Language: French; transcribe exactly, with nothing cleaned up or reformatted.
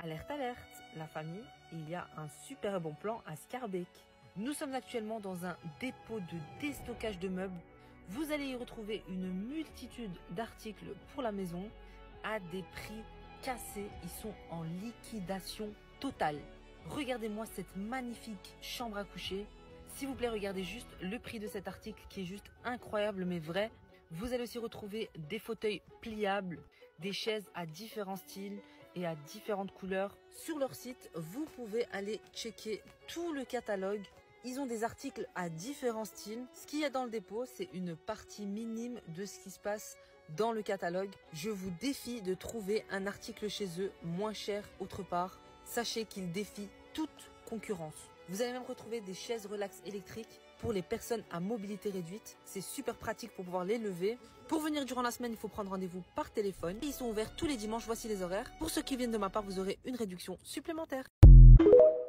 Alerte, alerte, la famille, il y a un super bon plan à Scarbeck. Nous sommes actuellement dans un dépôt de déstockage de meubles. Vous allez y retrouver une multitude d'articles pour la maison à des prix cassés. Ils sont en liquidation totale. Regardez-moi cette magnifique chambre à coucher. S'il vous plaît, regardez juste le prix de cet article qui est juste incroyable mais vrai. Vous allez aussi retrouver des fauteuils pliables, des chaises à différents styles et à différentes couleurs. Sur leur site, vous pouvez aller checker tout le catalogue. Ils ont des articles à différents styles. Ce qu'il y a dans le dépôt, c'est une partie minime de ce qui se passe dans le catalogue. Je vous défie de trouver un article chez eux moins cher autre part. Sachez qu'ils défient toute concurrence. Vous allez même retrouver des chaises relax électriques pour les personnes à mobilité réduite. C'est super pratique pour pouvoir les lever. Pour venir durant la semaine, il faut prendre rendez-vous par téléphone. Ils sont ouverts tous les dimanches, voici les horaires. Pour ceux qui viennent de ma part, vous aurez une réduction supplémentaire.